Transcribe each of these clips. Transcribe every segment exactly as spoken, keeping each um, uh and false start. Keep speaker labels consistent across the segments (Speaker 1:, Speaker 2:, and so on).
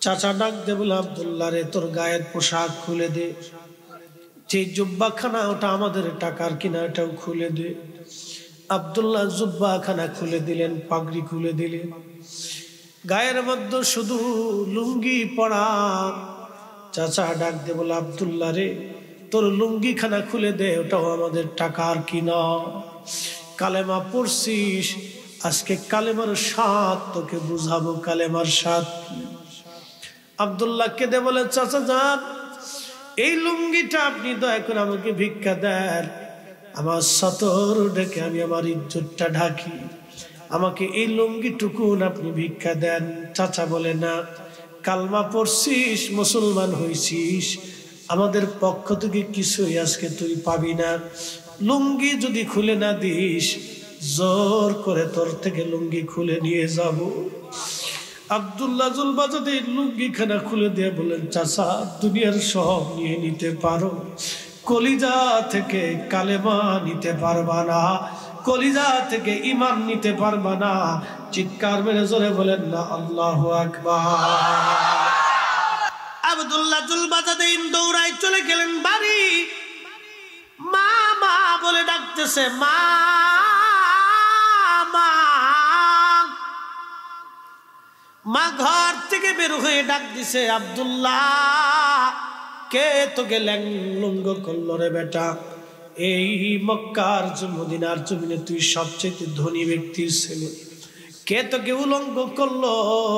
Speaker 1: চাচা ডাক দে বলে, আব্দুল্লাহ রে, তোর গায়ের পোশাক খুলে দে, যে জুব্বাখানা ওটা আমাদের টাকার কিনা, এটাও খুলে দে। আব্দুল্লাহ জুব্বাখানা খুলে দিলেন, পাগড়ি খুলে দিলেন, গায়ের মধ্যে শুধু লুঙ্গি পরা। চাচা ডাক দে বলে, আব্দুল্লাহ রে, তোর লুঙ্গি খানা খুলে দে, ওটাও আমাদের টাকার কিনা। কালেমা পড়ছিস, আজকে কালেমার স্বাদ তোকে বুঝাবো, কালেমার স্বাদ কি। আব্দুল্লাহ কেঁদে বলে, চাচা যান, এই লুঙ্গিটা আপনি দয়া করে আমাকে ভিক্ষা দেন, আমার সতর ডেকে আমি আমার ইজ্জতটা ঢাকি, আমাকে এই লুঙ্গিটুকুন আপনি ভিক্ষা দেন। চাচা বলে, না, কালমা পড়ছিস, মুসলমান হয়েছিস, আমাদের পক্ষ থেকে কিছুই আজকে তুই পাবি না। লুঙ্গি যদি খুলে না দিস, জোর করে তোর থেকে লুঙ্গি খুলে নিয়ে যাব। আব্দুল্লাহ জুলবাজাতে লুঙ্গি খানা খুলে দিয়ে বলেন, চাচা দুনিয়ার সব নিয়ে নিতে পারো, কলিজা থেকে কালেমা নিতে পারবা না, কলিজা থেকে ঈমান নিতে পারবা না। চিৎকার মেরে জোরে বলেন না আল্লাহু আকবার। আব্দুল্লাহ জুলবাজাতে দৌড়ায় চলে গেলেন বাড়ি। মা মা বলে ডাকতেছে, মা মা। মা ঘর থেকে বের হয়ে ডাক দিছে, আব্দুল্লাহ, কে তোকে ল্যাংলুঙ্গ করলো রে বেটা? এই মক্কার মদিনার জমিনে তুই সবচেয়ে ধনী ব্যক্তির ছেলে, কে তোকে উলঙ্গ করলো?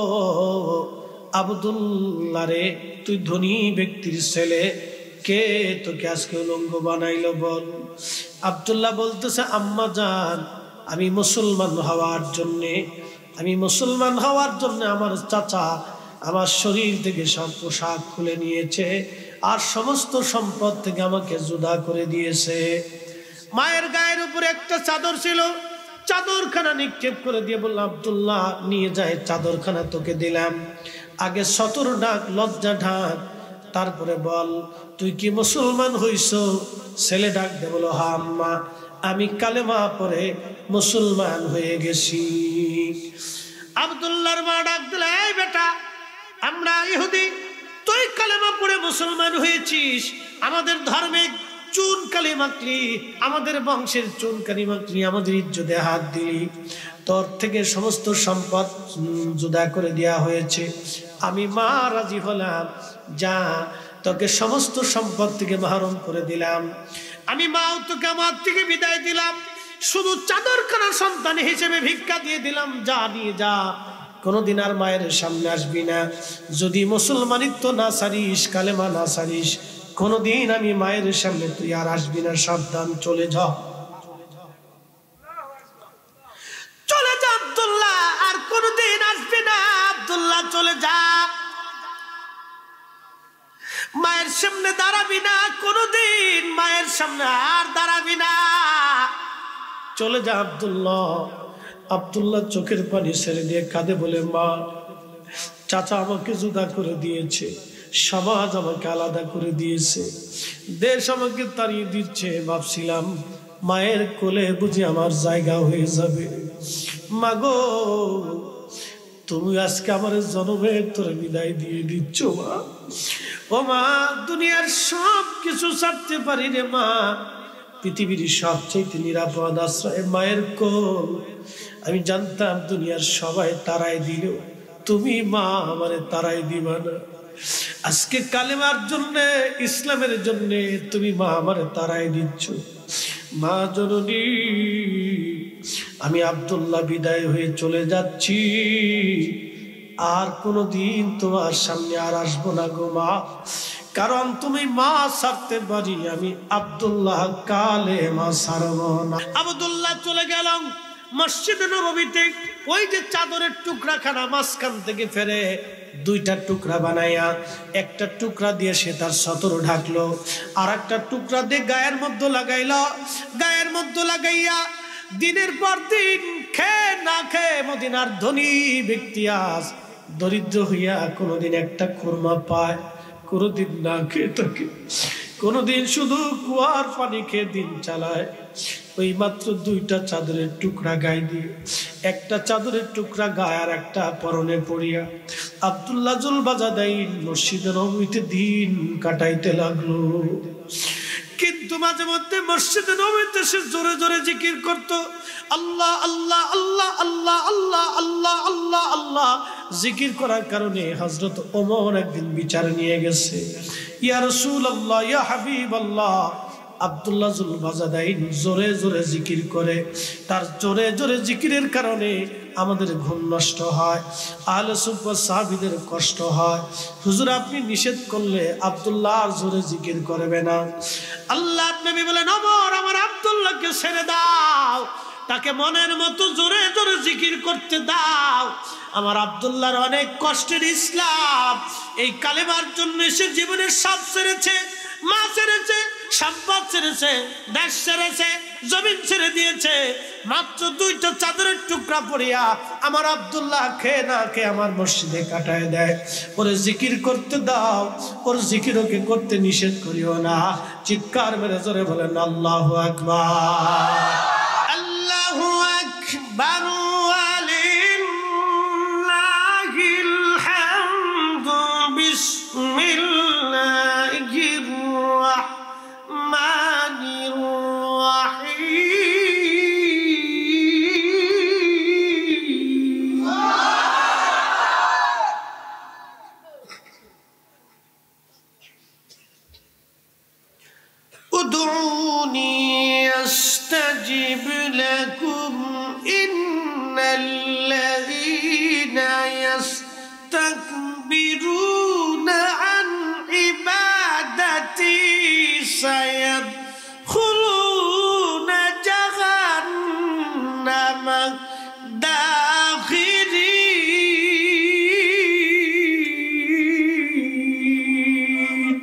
Speaker 1: আব্দুল্লাহ রে, তুই ধনী ব্যক্তির ছেলে, কে তোকে আজকে উলঙ্গ বানাইলো বল? আব্দুল্লাহ বলতেছে, আম্মা জান, আমি মুসলমান হওয়ার জন্যে আমি মুসলমান হওয়ার জন্য আমার চাচা আমার শরীর থেকে সব পোশাক খুলে নিয়েছে আর সমস্ত সম্পদ থেকে আমাকে জুদা করে দিয়েছে। মায়ের গায়ের উপরে একটা চাদর ছিল, চাদরখানা নিক্ষেপ করে দিয়ে বলল, আব্দুল্লাহ নিয়ে যায়, চাদরখানা তোকে দিলাম, আগে সতর ঢাক, লজ্জা ঢাক, তারপরে বল তুই কি মুসলমান হইছ? ছেলে ডাক দে বলো, হা আম্মা, আমি কালেমা পড়ে মুসলমান হয়ে গেছি। আব্দুল্লাহর মা ডাক দিলে, এই বেটা, আমরা ইহুদি, তুই কালেমা পড়ে মুসলমান হয়েছিস, আমাদের ধর্মে চুন কালি মাখলি, আমাদের বংশের চুন কালি মাখলি, আমাদের ইজ্জতে হাত দিলি, তোর থেকে সমস্ত সম্পদ জুদা করে দেয়া হয়েছে। আমি মা রাজি হলাম, যা, তোকে সমস্ত সম্পদ থেকে মাহরুম করে দিলাম, আমি মাও তোকে আমার থেকে বিদায় দিলাম, শুধু চাদরখানা সন্তান হিসেবে ভিক্ষা দিয়ে দিলাম, যা নিয়ে যা, কোনোদিন আর মায়ের সামনে আসবি না, যদি মুসলমানিত্ব না সারিস, কালেমা না সারিস, কোনোদিন আমি মায়ের সামনে তুই আর আসবি না, সাবধান, চলে যা, চলে যা আব্দুল্লাহ, আর কোনোদিন আসবি না, আব্দুল্লাহ চলে যা, মায়ের সামনে দাঁড়াবি না, কোনোদিন মায়ের সামনে আর দাঁড়াবি না, চলে যা আব্দুল্লাহ। আব্দুল্লাহ চোখের পানি ছেড়ে দিয়ে কাঁদে, বলে, মা, চাচা আমাকে জুদা করে দিয়েছে, সমাজ আমাকে আলাদা করে দিয়েছে, দেশ আমাকে তাড়িয়ে দিচ্ছে, ভাবছিলাম মায়ের কোলে বুঝি আমার জায়গা হয়ে যাবে, মাগো তুমি আজকে আমার জনমের তোরে বিদায় দিয়ে দিচ্ছ মা। ও মা, দুনিয়ার সব কিছু ছাড়তে পারি রে মা, পৃথিবীর সবচেয়ে নিরাপদ আশ্রয় মায়ের কোল। আমি জানতাম দুনিয়ার সবাই তারাই দিল, তুমি মা আমারে তারাই দিবা না, আজকে কালেমার জন্য, ইসলামের জন্য তুমি মা আমারে তারাই দিচ্ছ। মা জননী, আমি আব্দুল্লাহ বিদায় হয়ে চলে যাচ্ছি, আর কোনোদিন তোমার সামনে আর আসবো না গো মা, কারণ তুমি মা ছাড়তে পারি, আমি আব্দুল্লাহ কালেমা ছাড়ব না। আব্দুল্লাহ চলে গেলাম মসজিদে নববীতে, ওই যে চাদরের টুকরা খানা মাঝখান থেকে ফেরে দুইটা টুকরা বানাইয়া, একটা টুকরা দিয়ে সে তার সতর ঢাকলো, আর একটা টুকরা দিয়ে গায়ের মধ্যে লাগাইলো, গায়ের মধ্যে লাগাইয়া দিনের পর দিন খেয়ে না খেয়ে মদিনার ধনী ব্যক্তি আজ দরিদ্র হইয়া কোনোদিন একটা খুরমা পায়, কোনোদিন না খেয়ে থাকে, কোনোদিন শুধু কুয়ার পানি খেয়ে দিন চালায়, ওই মাত্র দুইটা চাদরের টুকরা গায়ে দিয়ে, একটা চাদরের টুকরা গায়ে আর একটা পরনে পড়িয়া আব্দুল্লাহ জুল বাজাদাইন মসজিদে নববীতে দিন কাটাইতে লাগলো। কিন্তু মাঝে মধ্যে মসজিদে নববীতে সে জোরে জোরে জিকির করত, আল্লাহ আল্লাহ আল্লাহ আল্লাহ আল্লাহ আল্লাহ আল্লাহ আল্লাহ। জিকির করার কারণে হযরত ওমর একদিন বিচার নিয়ে গেছে, ইয়া রাসূলুল্লাহ ইয়া হাবিবাল্লাহ, আব্দুল্লাহ জুল বাজাদাইন জোরে জোরে জিকির করে, তার জোরে জোরে জিকিরের কারণে আমাদের ঘুম নষ্ট হয়, আহলে সুফফা সাহাবীদের কষ্ট হয়। হুজুর আপনি নিষেধ করলে আব্দুল্লাহ আর জোরে জিকির করবে না। আল্লাহর নবী বলেন, ওমর আমার আব্দুল্লাহকে ছেড়ে দাও, তাকে মনের মতো জোরে জোরে জিকির করতে দাও। আমার আব্দুল্লাহর অনেক কষ্টের ইসলাম, এই কালেমার জন্য সে জীবনের সব ছেড়েছে, মা ছেড়েছে, সম্পদ ছেড়েছে, দেশ ছেড়েছে, জমিন ছেড়ে দিয়েছে, মাত্র দুইটা চাদরের টুকরা পড়িয়া আমার আব্দুল্লাহ খেয়ে না খেয়ে আমার মসজিদে কাটায় দেয়। ওরে জিকির করতে দাও, ওর জিকির ওকে করতে নিষেধ করিও না। চিৎকার মেরে জোরে বলেন আল্লাহু আকবার, আল্লাহু আকবার, ওয়ালিল্লাহিল হামদু, বিসমিল্লাহির রাহমানির রাহিম। উদউনি আস্তাজিব লাকুম, ইন্নাল্লাযীনা ইয়াস্তাকবিরুনা আন ইবাদাতি সায়াদখুলুনা জাহান্নামা দাখিরিন।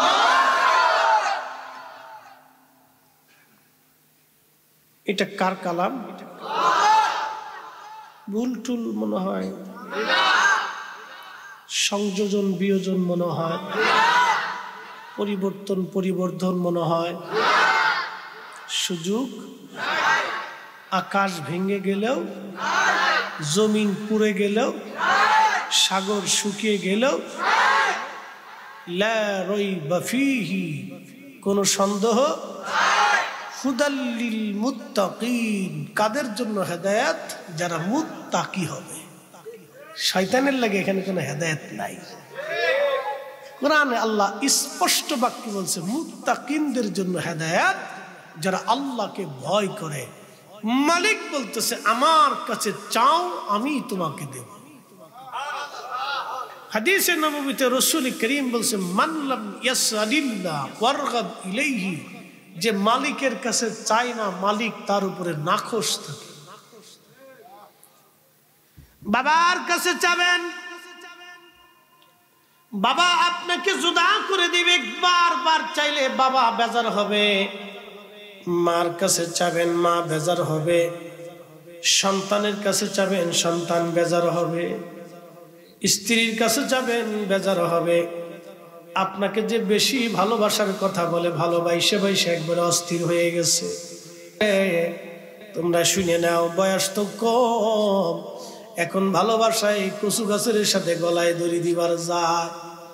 Speaker 1: এটা কার কালাম? ভুল টুল মনে হয়, সংযোজন বিয়োজন মনে হয়, পরিবর্তন পরিবর্ধন মনে হয়, সুযোগ। আকাশ ভেঙে গেলেও, জমিন পুড়ে গেলেও, সাগর শুকিয়ে গেলেও, লা রাইবা ফীহি, কোনো সন্দেহ। হুদাল্লিল মুত্তাকিন, কাদের জন্য হেদায়েত? যারা মুত্তাকি হবে। শয়তানের লাগে এখানে কোনো হেদায়েত নাই। কোরআনে আল্লাহ স্পষ্ট বাক্যে বলছে মুত্তাকিনদের জন্য হেদায়েত, যারা আল্লাহকে ভয় করে। মালিক বলতেছে আমার কাছে চাও, আমি তোমাকে দেব। হাদিসে নববীতে রাসূল করিম বলছে, মান লাম ইয়াসআলিল্লাহ ওয়ারগাব ইলাইহি, যে মালিকের কাছে চায় না, মালিক তার উপরে নাখোশ থাকে। বাবার কাছে চাবেন, বাবা আপনাকে জুদা করে দিবে, বারবার চাইলে বাবা বেজার হবে। মার কাছে চাবেন, মা বেজার হবে। সন্তানের কাছে চাবেন, সন্তান বেজার হবে। স্ত্রীর কাছে যাবেন, বেজার হবে। আপনাকে যে বেশি ভালোবাসার কথা বলে, ভালোবাসে বাইসে একবারে অস্থির হয়ে গেছে। তোমরা শুনে নাও, বয়স তো কম, এখন ভালোবাসায় কচু গাছের সাথে গলায় দড়ি দিবার যায়।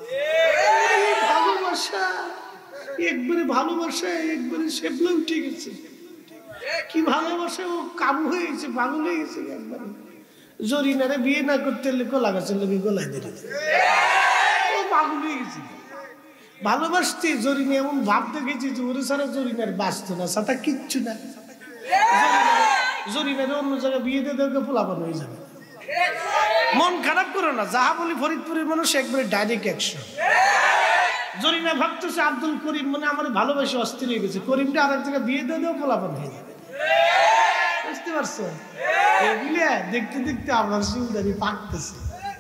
Speaker 1: ভালোবাসা একবারে, ভালোবাসা একবারে সেবলে উঠে গেছে। কি ভালোবাসা, ও কাবু হয়ে গেছে, পাগল হয়ে গেছে একবারে। জরিনারে বিয়ে না করতে কলা গাছের লোক গলায় দড়ি দেয়, ও পাগল হয়ে গেছে। ভালোবাসতে জরিনা এমন ভাব দেখেছি যে ওরে ছাড়া জরিনার বাঁচত না, সাথে কিচ্ছু না। জরিনারে অন্য জায়গায় বিয়ে দিয়ে দেওয়া পোলাপান হয়ে যাবে। মন খারাপ করো না, যাহা বলি ফরিদপুরের মানুষ একবারে ডাইরেক্ট অ্যাকশন। জরিনা ভাবতেছে আব্দুল করিম মানে আমার ভালোবাসে অস্থির হয়ে গেছে, করিমটা আর এক জায়গায় বিয়ে দিয়ে দেওয়া পোলাপান হয়ে যাবে। বুঝতে পারছো? এগুলো দেখতে দেখতে আমার সিলদারি পাকতেছে।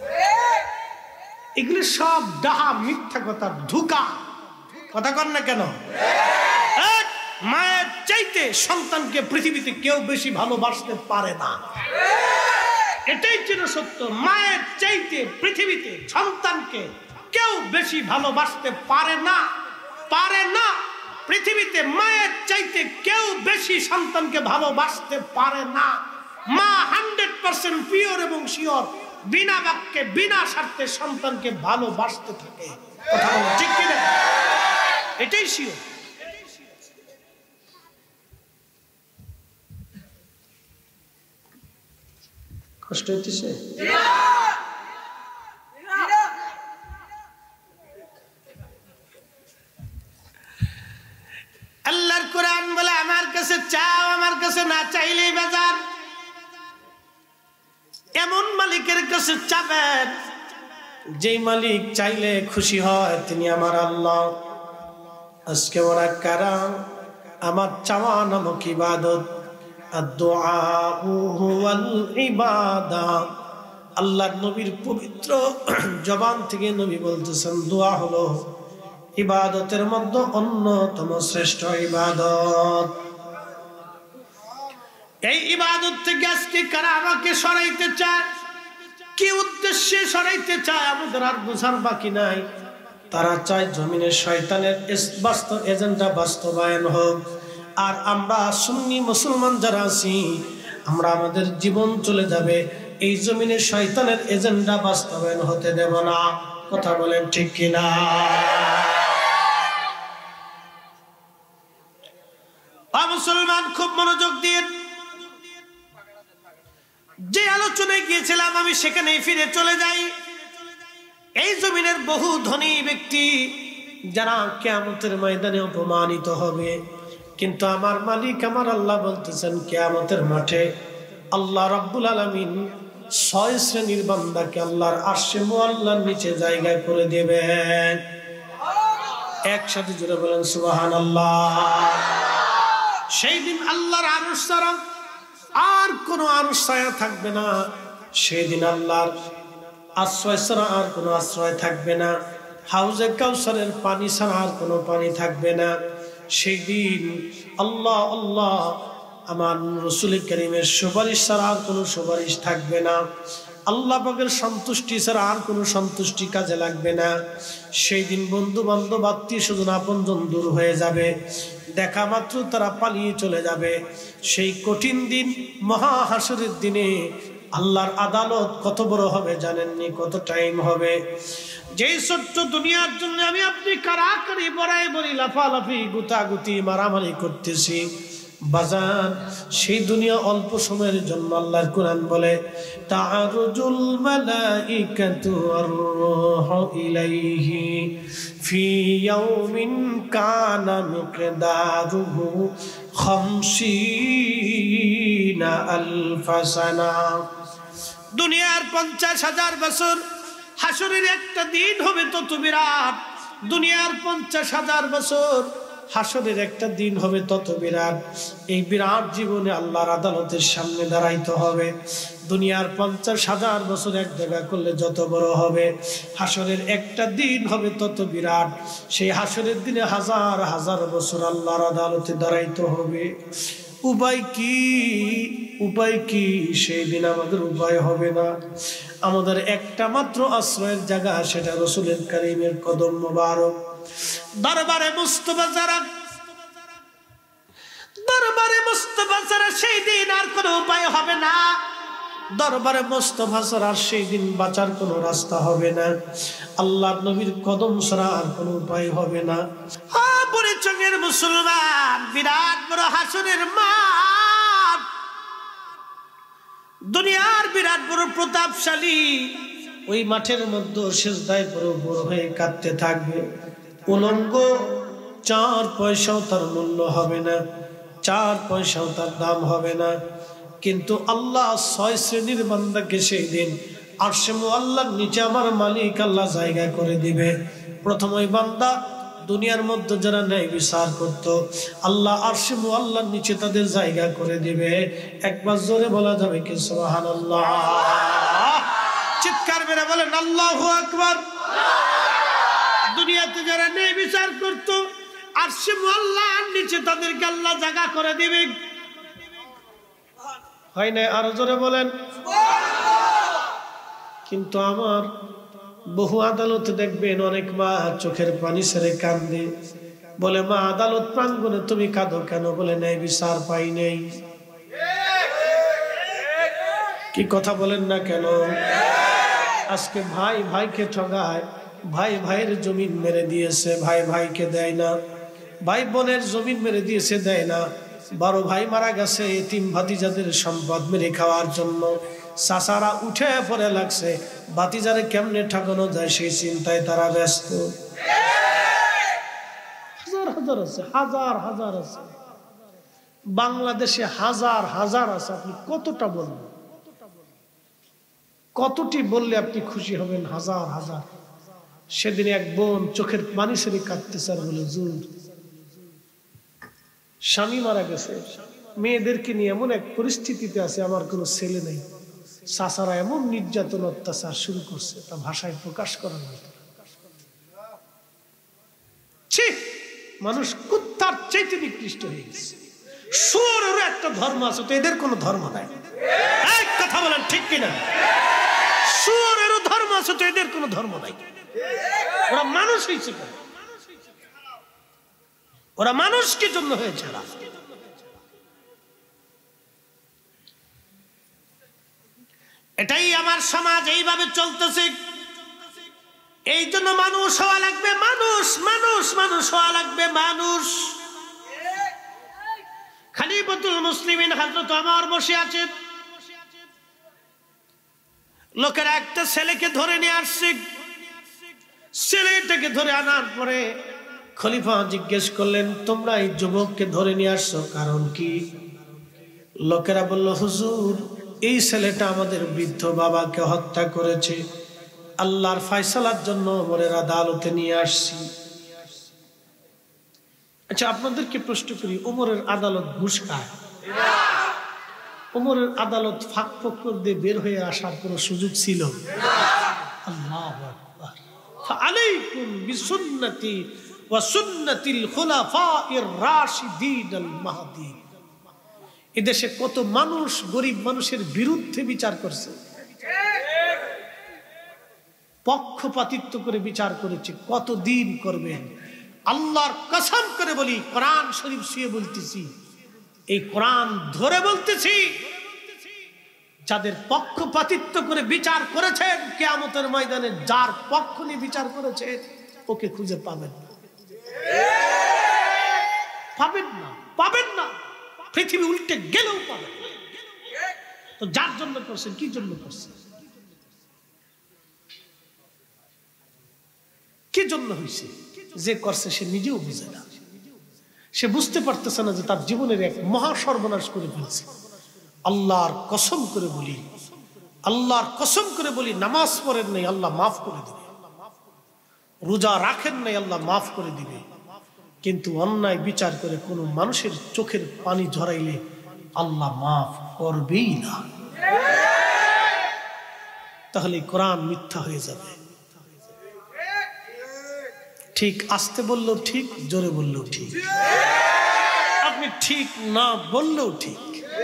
Speaker 1: এগুলো সব ডাহা মিথ্যা কথা, ধোঁকা। কথা কর না কেন? মায়ের চাইতে সন্তানকে পৃথিবীতে কেউ বেশি ভালোবাসতে পারে না, এটাই ছিল সত্য। মায়ের চাইতে পৃথিবীতে সন্তানকে কেউ বেশি ভালোবাসতে পারে না, পারে না। পৃথিবীতে মায়ের চাইতে কেউ বেশি সন্তানকে ভালোবাসতে পারে না। মা হান্ড্রেড পার্সেন্ট পিওর এবং শিওর, বিনা বাক্যে বিনা স্বার্থে সন্তানকে ভালোবাসতে থাকে। কথা বলো ঠিক কিনা? এটাই শিওর। কষ্ট হইতেছে? আল্লাহর কোরআন বলে আমার কাছে চাও, আমার কাছে না চাইলেই বেজার। এমন মালিকের কাছে চাবেন যেই মালিক চাইলে খুশি হয়, তিনি আমার আল্লাহ। আজকে ওরা কারা? আমার চাওয়া নামক ইবাদত। আল্লাহর নবীর পবিত্র জবান থেকে নবী বলতেছেন, দোয়া হলো ইবাদতের মধ্যে অন্যতম শ্রেষ্ঠ ইবাদত। এই ইবাদত থেকে আজকে কারা আমাকে সরাইতে চায়, কি উদ্দেশ্যে সরাইতে চায় আমাদের আর বোঝার বাকি নাই। তারা চায় জমিনের শয়তানের বাস্তব এজেন্ডা বাস্তবায়ন হোক। আর আমরা সুন্নি মুসলমান যারা আছি, আমরা আমাদের জীবন চলে যাবে, এই জমিনের শয়তানের এজেন্ডা বাস্তবায়ন হতে দেব না। কথা বলেন ঠিক কিনা? মুসলমান খুব মনোযোগ দিয়ে যে আলোচনায় গিয়েছিলাম আমি সেখানেই ফিরে চলে যাই। এই জমিনের বহু ধনী ব্যক্তি যারা কিয়ামতের ময়দানে অপমানিত হবে, কিন্তু আমার মালিক আমার আল্লাহ বলতেছেন কিয়ামতের মাঠে আল্লাহ রাব্বুল আলামিন ছয় শ্রেণীর বান্দাকে আল্লাহর আরশে মুআল্লার নিচে জায়গা করে দেবেন। একসাথে জোরে বলেন সুবহানাল্লাহ। সেই দিন আল্লাহর আরশ ছাড়া আর কোনো আরশ ছায়া থাকবে না। সেই দিন আল্লাহর আশ্রয় ছাড়া আর কোনো আশ্রয় থাকবে না। হাউজে কাউসারের পানি ছাড়া আর কোনো পানি থাকবে না। সেই দিন আল্লাহ আল্লাহ আমার রাসূল কারীমের সুপারিশ ছাড়া আর কোনো সুপারিশ থাকবে না। আল্লাহ পাকের সন্তুষ্টি ছাড়া আর কোনো সন্তুষ্টি কাজে লাগবে না। সেই দিন বন্ধু বান্ধব আত্মীয় স্বজন আপনজন দূর হয়ে যাবে, দেখা মাত্র তারা পালিয়ে চলে যাবে। সেই কঠিন দিন মহা হাসরের দিনে আল্লাহর আদালত কত বড় হবে জানেননি? কত টাইম হবে? যেই ছোট্ট দুনিয়ার জন্য আমি আপনি কারাকারি বড়াই বড়ি লাফালাফি গুতাগুতি মারামারি করতেছি বাজান, সেই দুনিয়া অল্প সময়ের জন্য। আল্লাহর কোরআন বলে তাআরুজুল মালাইকাতু ওয়ার রূহু ইলাইহি ফি ইয়াউমিন কানা মিকদারুহু খামসিনা আলফা সানা। দুনিয়ার পঞ্চাশ হাজার বছর, হাসরের একটা দিন হবে তত বিরাট। দুনিয়ার পঞ্চাশ হাজার বছর, হাসরের একটা দিন হবে তত বিরাট। এই বিরাট জীবনে আল্লাহর আদালতের সামনে দাঁড়াইতে হবে। দুনিয়ার পঞ্চাশ হাজার বছর এক জায়গা করলে যত বড় হবে, হাসরের একটা দিন হবে তত বিরাট। সেই হাসরের দিনে হাজার হাজার বছর আল্লাহর আদালতে দাঁড়াইতে হবে। উপায় কি? উপায় কি? সেই দিন আমাদের উপায় হবে না। আমাদের একটা মাত্র আশ্রয়ের জায়গা, সেটা রাসূলের কারীমের কদম মোবারক। দরবারে মুস্তাফা যারা, দরবারে মুস্তাফা ছাড়া সেই দিন আর কোনো উপায় হবে না। দরবারে মুস্তাফা ছাড়া সেই দিন বাঁচার কোনো রাস্তা হবে না। আল্লাহর নবীর কদম ছাড়া আর কোনো উপায় হবে না। হ্যাঁ, পরিচয়ের মুসলমান, বিরাট বড় হাসরের মাঠ, দুনিয়ার বিরাট বড় প্রতাপশালী ওই মাঠের মধ্যে সিজদায় পড়ে বড় হয়ে কাঁদতে থাকবে। উলঙ্গ, চার পয়সাও তার মূল্য হবে না, চার পয়সাও তার দাম হবে না। কিন্তু আল্লাহ ছয় শ্রেণীর বান্দাকে সেই দিন আরশে মুআল্লার নিচে আমার মালিক আল্লাহ জায়গা করে দিবে। প্রথম ওই বান্দা দুনিয়ার মধ্যে যারা ন্যায় বিচার করত, আল্লাহ আরশে মুআল্লার নিচে তাদের জায়গা করে দিবে। একবার জোরে বলা যাবে কি সুবহানাল্লাহ? চিৎকার মেরে বলেন আল্লাহু আকবার। দুনিয়াতে যারা ন্যায় বিচার করত, আরশে মুআল্লার নিচে তাদেরকে আল্লাহ জায়গা করে দিবে। হয় না? আরো জোরে বলেন। কিন্তু আমার বহু আদালতে দেখবেন অনেক মা চোখের পানি ছেড়ে কান্দে, বলে মা আদালত প্রাঙ্গণে তুমি কাঁদো কেন? বলে ন্যায় বিচার পাই নেই। কি কথা বলেন না কেন? আজকে ভাই ভাইকে ঠগায়, ভাই ভাইয়ের জমিন মেরে দিয়েছে, ভাই ভাইকে দেয় না, ভাই বোনের জমিন মেরে দিয়েছে, দেয় না। বারো ভাই মারা গেছে এতিম ভাতিজাদের সম্পদ মেরে খাওয়ার জন্য। চাচারা উঠে পড়ে লাগছে, ভাতিজারে কেমনে ঠকানো যায় সেই চিন্তায় তারা ব্যস্ত। হাজার হাজার আছে, হাজার হাজার আছে বাংলাদেশে, হাজার হাজার আছে। আপনি কতটা বলবেন? কতটি বললে আপনি খুশি হবেন? হাজার হাজার। সেদিন এক বোন চোখের পানি ছেড়ে কাঁদতেছে আর বলে, হুজুর স্বামী মারা গেছে, মেয়েদেরকে নিয়ে এমন এক পরিস্থিতিতে আছে, আমার কোনো ছেলে নেই, চাচারা এমন নির্যাতন অত্যাচার শুরু করছে, তা ভাষায় প্রকাশ করা যায়। মানুষ কুত্তার চাইতে নিকৃষ্ট হয়ে গেছে। শুয়োরেরও একটা ধর্ম আছে, তো এদের কোনো ধর্ম নাই। এক কথা বলেন ঠিক কিনা? শুয়োরেরও ধর্ম আছে, তো এদের কোনো ধর্ম নাই। ওরা মানুষ হয়েছে কেন? ওরা মানুষ কি জন্য হয়েছে? এটাই আমার সমাজ, এইভাবে চলতেছে। এই জন্য মানুষ হওয়া লাগবে, মানুষ মানুষ মানুষ হওয়া লাগবে, মানুষ। খলিফাতুল মুসলিমিন হযরত ওমর বসে আছেন, লোকেরা একটা ছেলেকে ধরে নিয়ে আসছে। ছেলেটাকে ধরে আনার পরে খলিফা জিজ্ঞেস করলেন, তোমরা এই যুবককে ধরে নিয়ে আসছো কারণ কি? লোকেরা বলল, হুজুর এই ছেলেটা আমাদের বৃদ্ধ বাবাকে হত্যা করেছে, আল্লাহর ফয়সালার জন্য ওমরের আদালতে নিয়ে আসছি। আচ্ছা আপনাদেরকে প্রশ্ন করি, ওমরের আদালত ঘুষ খায়? ওমরের আদালত ফাঁক ফোকর দিয়ে বের হয়ে আসার কোনো সুযোগ ছিল? আল্লাহু আকবার। ফাআলাইকুম বিসুন্নতি ওয়া সুন্নাতিল খুলাফাইর রাশিদিনাল মাহদিয়িন। এদেশে কত মানুষ গরিব মানুষের বিরুদ্ধে বিচার করছে, পক্ষপাতিত্ব করে বিচার করেছে। কতদিন করবেন? আল্লাহর কসম করে বলি, কোরআন শরীফ শুয়ে বলতেছি, এই কোরআন ধরে বলতেছি, যাদের পক্ষপাতিত্ব করে বিচার করেছেন কিয়ামতের ময়দানে যার পক্ষ নিয়ে বিচার করেছেন ওকে খুঁজে পাবেন না, পাবেন না, পাবেন না। পৃথিবী উল্টে গেলেও পাবেন না। তো যার জন্য করছেন, কি জন্য করছেন, কি জন্য হয়েছে? যে করছে সে নিজেও বুঝে না, সে বুঝতে পারতেছে না যে তার জীবনের এক মহা সর্বনাশ করে ফেলছে। আল্লাহর কসম করে বলি, আল্লাহর কসম করে বলি, নামাজ পড়েন নাই আল্লাহ মাফ করে দিবে, রোজা রাখেন নাই আল্লাহ মাফ করে দিবে, কিন্তু অন্যায় বিচার করে কোনো মানুষের চোখের পানি ঝরাইলে আল্লাহ মাফ করবেই না। তাহলে কোরআন মিথ্যা হয়ে যাবে। ঠিক আসতে বললেও ঠিক, জোরে বললেও ঠিক, আপনি ঠিক না বললেও ঠিক।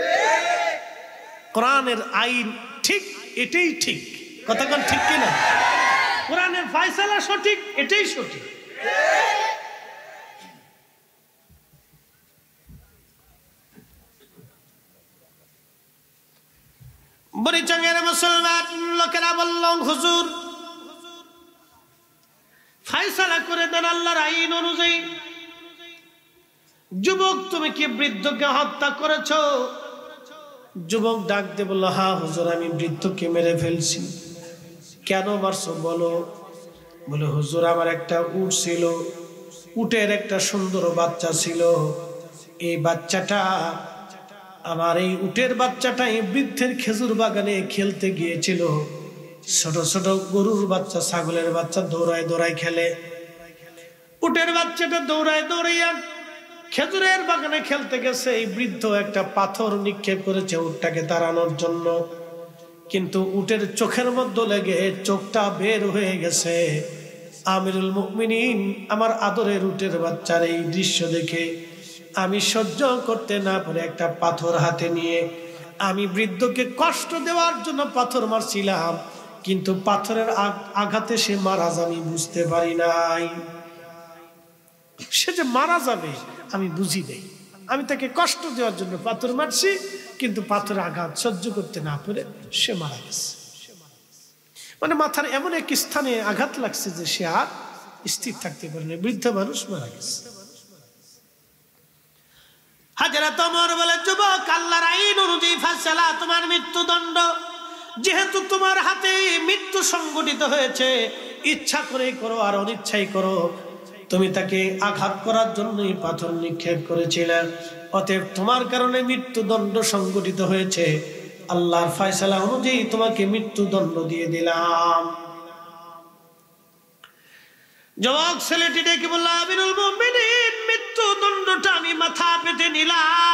Speaker 1: কোরআনের আইন ঠিক, এটাই ঠিক। কতক্ষণ ঠিক কিনা? কোরআনের ফয়সালা সঠিক, এটাই সঠিক। বরিচঙ্গের মুসলমান লোকেরা বলল, হুজুর ফয়সালা করে দেন আল্লাহর আইন অনুযায়ী। যুবক তুমি কি বৃদ্ধকে হত্যা করেছো? যুবক ডাক দিয়ে বলল, হ্যাঁ হুজুর আমি বৃদ্ধকে মেরে ফেলছি। কেন মারছো বলো? বলে, হুজুর আমার একটা উট ছিল, উটের একটা সুন্দর বাচ্চা ছিল, এই বাচ্চাটা আমার এই উটের বাচ্চাটা এই বৃদ্ধের খেজুর বাগানে খেলতে গিয়েছিল। ছোট ছোট গরুর বাচ্চা, ছাগলের বাচ্চা দৌড়ায় দৌড়ায় খেলে, উটের বাচ্চাটা দৌড়ায় দৌড়াইয়া খেজুরের বাগানে খেলতে গেছে। এই বৃদ্ধ একটা পাথর নিক্ষেপ করেছে উটটাকে তাড়ানোর জন্য, কিন্তু উটের চোখের মধ্যে লেগে চোখটা বের হয়ে গেছে। আমিরুল মুমিনিন আমার আদরের উটের বাচ্চার এই দৃশ্য দেখে আমি সহ্য করতে না পারে একটা পাথর হাতে নিয়ে আমি বৃদ্ধকে কষ্ট দেওয়ার জন্য পাথর মারছিলাম, কিন্তু পাথরের আঘাতে সে মারা যায় আমি বুঝতে পারি নাই। সে যে মারা যাবে আমি বুঝি নেই, আমি তাকে কষ্ট দেওয়ার জন্য পাথর মারছি, কিন্তু পাথরের আঘাত সহ্য করতে না পেরে সে মারা গেছে। মানে মাথার এমন এক স্থানে আঘাত লাগছে যে সে আর স্থির থাকতে পারে না, বৃদ্ধ মানুষ মারা গেছে। হযরত ওমর বলে, যুবক, আল্লাহর আইন অনুযায়ী ফায়সালা, তোমার মৃত্যুদণ্ড। যেহেতু তোমার হাতে মৃত্যু সংঘটিত হয়েছে, ইচ্ছা করে করো আর অনিচ্ছাই করো, তুমি তাকে আঘাত করার জন্যই পাথর নিক্ষেপ করেছিলে, অতএব তোমার কারণে মৃত্যুদণ্ড সংঘটিত হয়েছে। আল্লাহর ফয়সালা অনুযায়ী তোমাকে মৃত্যুদণ্ড দিয়ে দিলাম। যুবক ছেলেটি ডেকে বলল, আমিরুল মুমিনিন, মৃত্যুদণ্ডটা আমি মাথা পেতে নিলাম।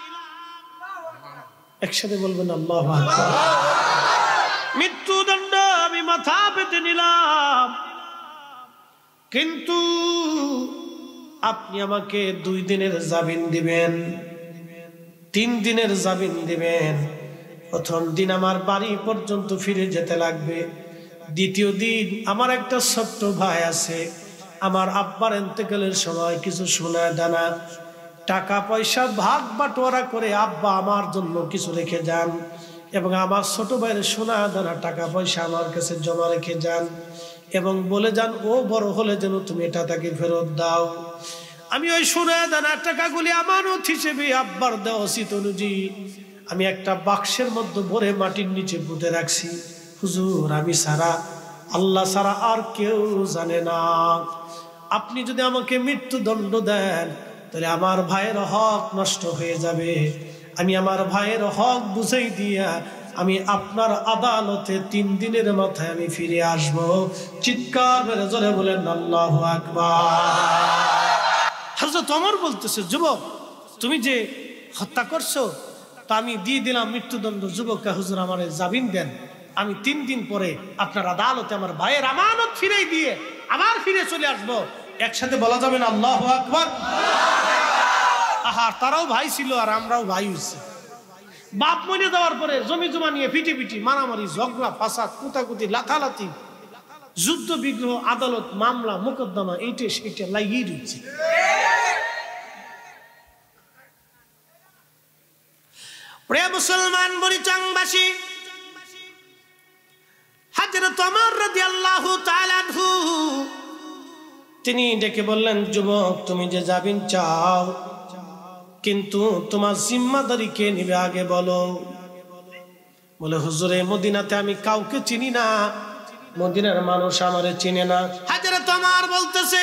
Speaker 1: একসাথে বলবেন আল্লাহু আকবার। মৃত্যুদণ্ড আমি মাথা পেতে নিলাম, কিন্তু আপনি আমাকে দুই দিনের জামিন দিবেন, তিন দিনের জামিন দিবেন। প্রথম দিন আমার বাড়ি পর্যন্ত ফিরে যেতে লাগবে, দ্বিতীয় দিন আমার একটা ছোট্ট ভাই আছে, আমার আব্বার ইন্তেকালের সময় কিছু সোনা দানা টাকা পয়সা ভাগ বাটোয়ারা করে আব্বা আমার জন্য কিছু রেখে যান, এবং আমার ছোট ভাইয়ের সোনা দানা টাকা পয়সা আমার কাছে জমা রেখে যান, এবং বলে যান ও বড় হলে যেন তুমি এটা তাকে ফেরত দাও। আমি ওই সোনা দানা টাকাগুলি আমানত হিসেবে আব্বার দেওয়া উচিত অনুযায়ী আমি একটা বাক্সের মধ্যে ভরে মাটির নিচে পুঁতে রাখছি। হুজুর, আমি সারা, আল্লাহ সারা আর কেউ জানে না। আপনি যদি আমাকে মৃত্যুদণ্ড দেন তাহলে আমার ভাইয়ের হক নষ্ট হয়ে যাবে। আমি আমার ভাইয়ের হক বুঝাই দিয়া আমি আপনার আদালতে তিন দিনের মাথায় আমি ফিরে আসব। চিৎকার মেরে জোরে বলেন আল্লাহু আকবার। হযরত ওমর বলতেছে, যুবক, তুমি যে হত্যা করছো তা আমি দিয়ে দিলাম মৃত্যুদণ্ড। যুবককে, হুজুর আমার জামিন দেন, আমি তিন দিন পরে আপনার আদালতে আমার ভাইয়ের আমানত ফিরে দিয়ে আবার ফিরে চলে আসবো। একসাথে বলা যাবে না আল্লাহু আকবার। আহা, তারাও ভাই ছিল আর আমরাও ভাই হইছি। বাপ মরে যাওয়ার পরে জমি জমা নিয়ে পিটি পিটি মারামারি, ঝগড়া ফাসাদ, কুতাকুতি, লাথালাথি, যুদ্ধ বিগ্রহ, আদালত, মামলা, মোকদ্দমা, এইটা সেইটা লাগিয়ে রয়েছে। প্রিয় মুসলমান বরিচাংবাসী, হযরত ওমর রাদিয়াল্লাহু তাআলা আনহু তিনি ডেকে বললেন, যুবক, তুমি যে জামিন চাও, কিন্তু তোমার জিম্মাদারি কে নিবে আগে বলো। বলে, হুজুরে, মদিনাতে আমি কাউকে চিনি না, মদিনার মানুষ আমারে চিনে না। হযরত ওমর বলতেছে,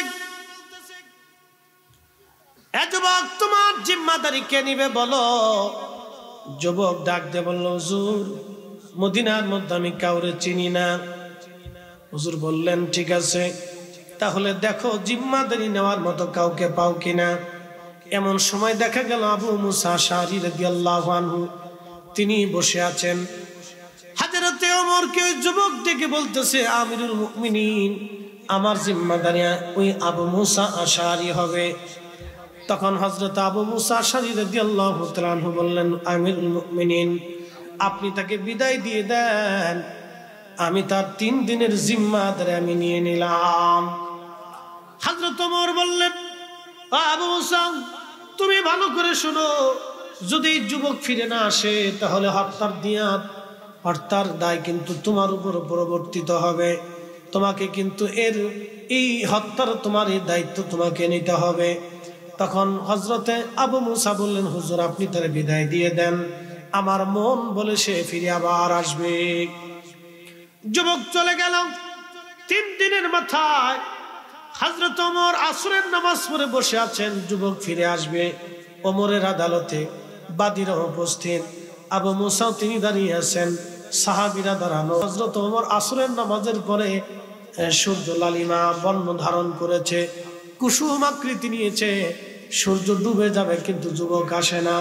Speaker 1: এ যুবক, তোমার জিম্মাদারি কে নিবে বলো। যুবক ডাক দিয়ে বলল, হুজুর, মদিনার মধ্যে আমি কাউরে চিনি না। হুজুর বললেন, ঠিক আছে, তাহলে দেখো জিম্মাদারি নেওয়ার মতো কাউকে পাও কিনা। এমন সময় দেখা গেল আবু মুসা আশআরী রাদিয়াল্লাহু আনহু তিনি বসে আছেন। হযরতে ওমরকে ওই যুবক ডেকে বলতেছে, আমিরুল মুমিনিন, আমার জিম্মাদারি ওই আবু মুসা আশআরী হবে। তখন হযরত আবু মুসা আশআরী রাদিয়াল্লাহু তাআলা আনহু বললেন, আমিরুল মুমিনিন, আপনি তাকে বিদায় দিয়ে দেন, আমি তার তিন দিনের জিম্মাদারি আমি নিয়ে নিলাম। হযরত ওমর বললেন, আবু মুসা, তুমি ভালো করে শোনো, যদি যুবক ফিরে না আসে তাহলে হত্যার দিয়াত, হত্যার দায় কিন্তু তোমার উপর পরিবর্তিত হবে। তোমাকে কিন্তু এর এই হত্যার তোমার এই দায়িত্ব তোমাকে নিতে হবে। তখন হযরতে আবু মুসা বললেন, হুজুর, আপনি তার বিদায় দিয়ে দেন, আমার মন বলে সে ফিরে আবার আসবে। যুবক চলে গেল। তিন দিনের মাথায় হযরত ওমর আসরের নামাজ পড়ে বসে আছেন, যুবক ফিরে আসবে। ওমরের আদালতে বাদীরা উপস্থিত, আবু মুসা তিনি দাঁড়িয়ে আছেন, সাহাবীরা দাঁড়ানো। হযরত ওমর আসরের নামাজের পরে সূর্য লালিমা বর্ণ ধারণ করেছে, কুসুম আকৃতি নিয়েছে, সূর্য ডুবে যাবে কিন্তু যুবক আসে না।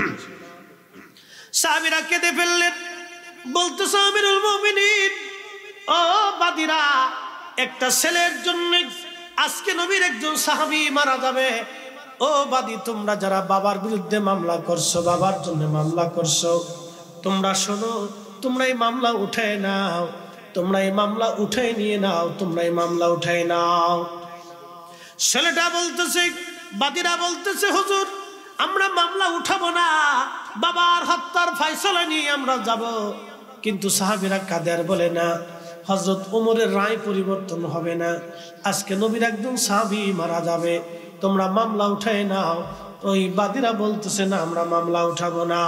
Speaker 1: সাহাবীরা কেঁদে ফেললেন, বলতেছে, আমিরুল মুমিনিন, ও বাদীরা, একটা ছেলের জন্য আজকে নবীর একজন সাহাবী মারা যাবে। ও বাদী, তোমরা যারা বাবার বিরুদ্ধে মামলা করছো, বাবার জন্য মামলা করছো, তোমরা শোনো, তোমরা এই মামলা উঠায় নাও, তোমরা এই মামলা উঠায় নিয়ে নাও, তোমরা এই মামলা উঠায় নাও। ছেলেটা বলতেছে, বাদীরা বলতেছে, হুজুর আমরা মামলা উঠাবো না, বাবার হত্যার ফয়সালা নিয়ে আমরা যাব। কিন্তু সাহাবীরা কাঁদে আর বলে না, হযরত ওমরের রায় পরিবর্তন হবে না, আজকে নবীর একজন সাহাবী মারা যাবে, তোমরা মামলা উঠায় নাও। ওই বাদীরা বলতেছে না, আমরা মামলা উঠাবো না।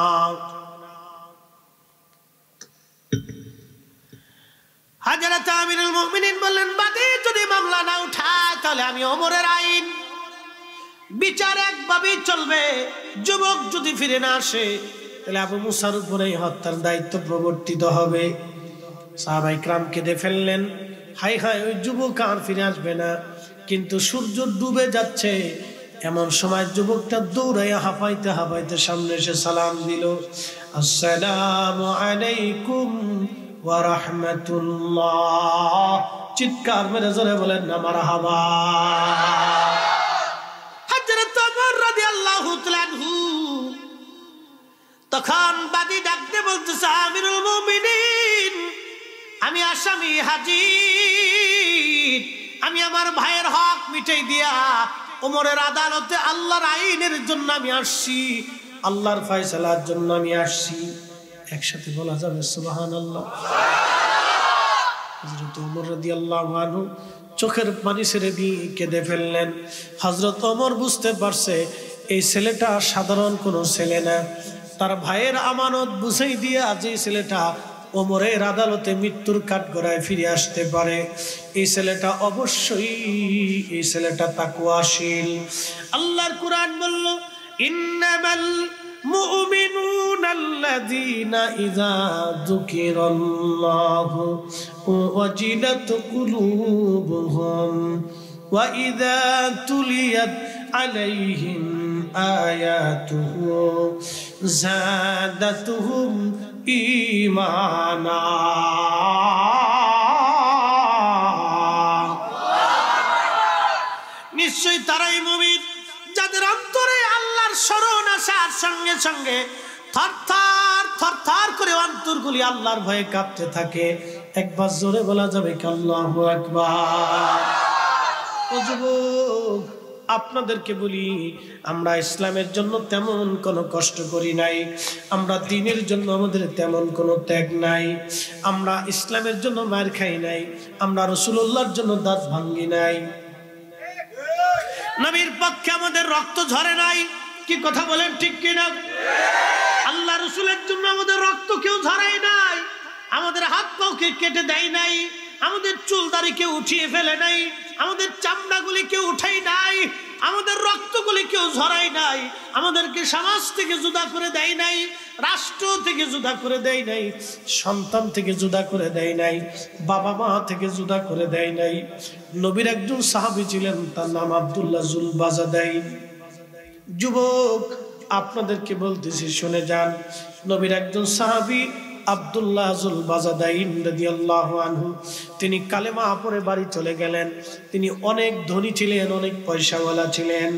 Speaker 1: হযরত আমিরুল মুমিনিন বললেন, বাদী যদি মামলা না উঠায় তাহলে আমি ওমরের আইন বিচার একভাবেই চলবে। যুবক যদি ফিরে না আসে তাহলে আবু মুসার উপরে হত্যার দায়িত্ব প্রবর্তিত হবে। সাহাবায়ে কেরাম কেঁদে ফেললেন, হায় হায় ওই যুবক আর ফিরে আসবে না। কিন্তু সূর্য ডুবে যাচ্ছে, এমন সময় যুবকটা দৌড়াইয়া হাঁপাইতে হাঁপাইতে সামনে এসে সালাম দিল, আসসালামু আলাইকুম ওয়া রাহমাতুল্লাহ। চিৎকার মেরে জোরে বলেন না মারহাবা। হযরত ওমর রাদিয়াল্লাহু তাআলা আনহু তখন বাদী ডাকতে বলতেছে, আমিরুল মুমিনিন আমি আসামি হাজির, আমি আমার ভাইয়ের হক মিটাই দিয়া ওমরের আদালতে আল্লাহর আইনের জন্য আমি আসছি, আল্লাহর ফয়সালার জন্য আমি আসছি। একসাথে বলা যাবে সুবহানাল্লাহ। হযরত ওমর রাদিয়াল্লাহু আনহু চোখের পানি ছেড়ে দিয়ে কেঁদে ফেললেন। হযরত ওমর বুঝতে পারছে এই ছেলেটা সাধারণ কোনো ছেলে না, তার ভাইয়ের আমানত বুঝাই দিয়ে আজ এই ছেলেটা ওমরের আদালতে মৃত্যুর কাঠগড়ায় ফিরে আসতে পারে। এই ছেলেটা অবশ্যই এই ছেলেটা তাকওয়াশীল। আল্লাহর কুরআন বলল, ইন্নামাল মুমিনুনা আল্লাযীনা ইযা যুকিরাল্লাহু ওয়াজিলাত কুলুবুহুম ওয়া ইযা তুলিয়াত আলাইহিম আয়াতুহু যাদাতুহুম ঈমানা। নিশ্চয়ই তারাই মুমিন যাদের অন্তরে আল্লাহর স্মরণ আসার সঙ্গে সঙ্গে থরথর থরথর করে অন্তরগুলি আল্লাহর ভয়ে কাঁপতে থাকে। একবার জোরে বলা যাবে কি আল্লাহু আকবার। ও যুবক, আপনাদেরকে বলি, আমরা ইসলামের জন্য তেমন কোনো কষ্ট করি নাই, আমরা দ্বীনের জন্য আমাদের তেমন কোনো ত্যাগ নাই, আমরা ইসলামের জন্য মার খাই নাই, আমরা রাসূলুল্লাহর জন্য দাঁত ভাঙ্গি নাই, নবীর পক্ষে আমাদের রক্ত ঝরে নাই। কি কথা বলেন ঠিক কিনা? আল্লাহ রাসূলের জন্য আমাদের রক্ত কেউ ঝরাই নাই, আমাদের হাত পাওকে কেটে দেয় নাই, আমাদের চুল দাড়ি কেউ উঠিয়ে ফেলে নাই, আমাদের চামড়াগুলি কেউ উঠাই নাই, আমাদের রক্তগুলি কেউ ঝরাই নাই, আমাদেরকে সমাজ থেকে জুদা করে দেয় নাই, রাষ্ট্র থেকে জুদা করে দেয় নাই, সন্তান থেকে জুদা করে দেয় নাই, বাবা মা থেকে জুদা করে দেয় নাই। নবীর একজন সাহাবী ছিলেন, তার নাম আব্দুল্লাহ জুল বাজাদাইন। যুবক, আপনাদেরকে বলতেছি শুনে যান। নবীর একজন সাহাবী আব্দুল্লাহ জুল বাজাদাইন রাদিয়াল্লাহু আনহু, তিনি কালেমা পড়ে বাড়ি চলে গেলেন। তিনি অনেক ধনী ছিলেন, অনেক পয়সাওয়ালা ছিলেন।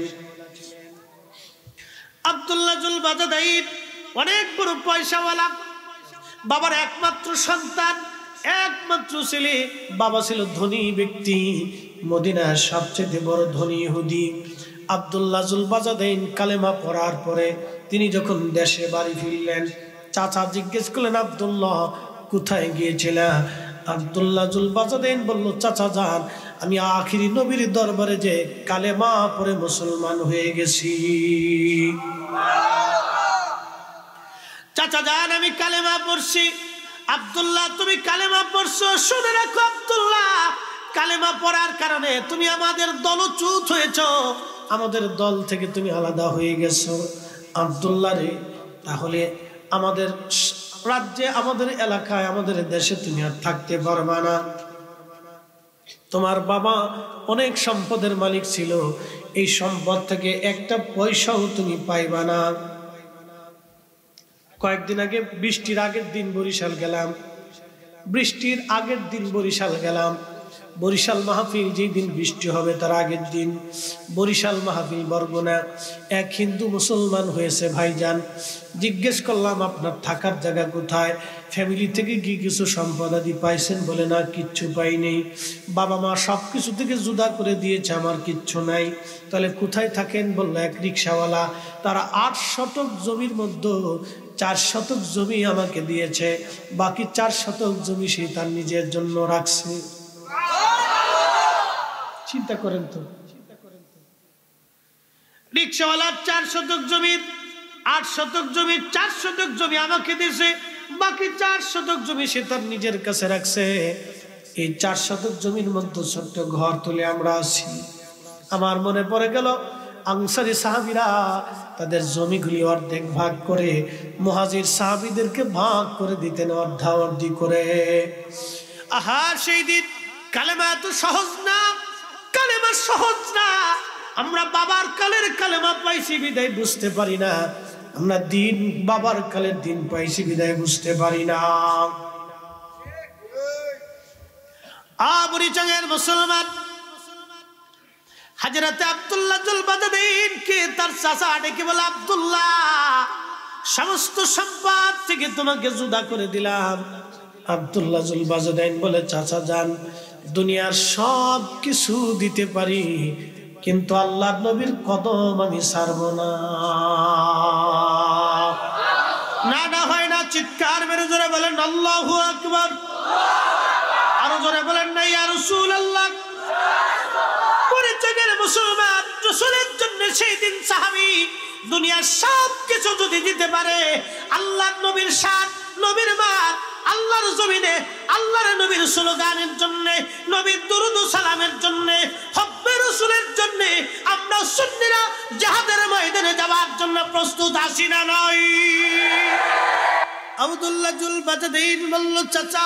Speaker 1: আব্দুল্লাহ জুল বাজাদাইন অনেক বড় পয়সাওয়ালা, বাবার একমাত্র সন্তান, একমাত্র ছেলে। বাবা ছিল ধনী ব্যক্তি, মদিনার সবচেয়ে বড় ধনী ইহুদি। আব্দুল্লাহ জুল বাজাদাইন কালেমা পড়ার পরে তিনি যখন দেশে বাড়ি ফিরলেন, চাচা জিজ্ঞেস করলেন, আব্দুল্লাহ কোথায় গিয়েছিলা? আব্দুল্লাহ জুল বাজাদাইন বলল, চাচা যান, আমি আখিরি নবীর দরবারে যে কালেমা পড়ে মুসলমান হয়ে গেছি। চাচা যান, আমি কালেমা পড়ছি। আব্দুল্লাহ তুমি কালেমা পড়ছো, শুনে রাখো আব্দুল্লাহ, কালেমা পড়ার কারণে তুমি আমাদের দলচ্যুত হয়েছো, আমাদের দল থেকে তুমি আলাদা হয়ে গেছো। আব্দুল্লাহ রে, তাহলে আমাদের রাজ্যে, আমাদের এলাকায়, আমাদের দেশে তুমি আর থাকতে পারবা না। তোমার বাবা অনেক সম্পদের মালিক ছিল, এই সম্পদ থেকে একটা পয়সাও তুমি পাইবা না। কয়েকদিন আগে বৃষ্টির আগের দিন বরিশাল গেলাম, বৃষ্টির আগের দিন বরিশাল গেলাম। বরিশাল মাহফিল যেই দিন বৃষ্টি হবে তার আগের দিন বরিশাল মাহফিল বরগুনা। এক হিন্দু মুসলমান হয়েছে ভাইজান, জিজ্ঞেস করলাম আপনার থাকার জায়গা কোথায়? ফ্যামিলি থেকে কি কিছু সম্পদাদি পাইছেন? বলে না, কিচ্ছু পাইনি। বাবা মা সব কিছু থেকে জুদা করে দিয়েছে, আমার কিচ্ছু নাই। তাহলে কোথায় থাকেন? বললো এক রিক্সাওয়ালা। তারা আট শতক জমির মধ্যে চার শতক জমি আমাকে দিয়েছে, বাকি চার শতক জমি সে তার নিজের জন্য রাখছে। চিন্তা করেন তো, রিক্সাওয়ালার চার শতক জমির আট শতক জমি চার শতক জমি আমাকে দিয়েছে, বাকি চার শতক জমি সে তার নিজের কাছে রাখছে। এই চার শতক জমির মধ্যে ছোট্ট ঘর তুলে আমরা আছি। আমার মনে পড়ে গেল আনসারী সাহাবীরা তাদের জমিগুলি অর্ধেক ভাগ করে মুহাজির সাহাবীদেরকে ভাগ করে দিতেন অর্ধাঅর্ধি করে। আহা, সেই দিন কালেমা এত সহজ না, কালেমা সহজ না। আমরা বাবার কালের কালেমা পাইছি বিদায় বুঝতে পারি না, আমরা দিন বাবার কালের দিন পাইছি বিদায় বুঝতে পারি না। আবুরিচঙ্গের মুসলমান হযরতে আব্দুল্লাহ জুল বাজাদাইন কে তার চাচা ডেকে বলে, আব্দুল্লাহ, সমস্ত সম্পদ থেকে তোমাকে জুদা করে দিলাম। আব্দুল্লাহ জুল বাজাদাইন বলে, চাচা যান, দুনিয়ার সব কিছু দিতে পারি, কিন্তু আল্লাহর নবীর কদম আমি ছাড়ব না। না না হয় না, চিৎকার মেরে জোরে বলেন আল্লাহু আকবার। আরো জোরে বলেন না ইয়া রাসূলুল্লাহ। পরিচয়ের মুসলমান, রাসূলের জন্য সেই দিন সাহাবী দুনিয়ার সব কিছু যদি দিতে পারে, আল্লাহর নবীর শান, নবীর মান, আল্লাহর জমিনে আল্লাহর নবীর স্লোগানের জন্য, নবীর দুরূদ ও সালামের জন্য, হব্বে রাসূলের জন্য আমরা সুন্নিরা জিহাদের ময়দানে যাওয়ার জন্য প্রস্তুত আছি না নই? আব্দুল্লাহ জুল বাজাদাইন বলল, চাচা,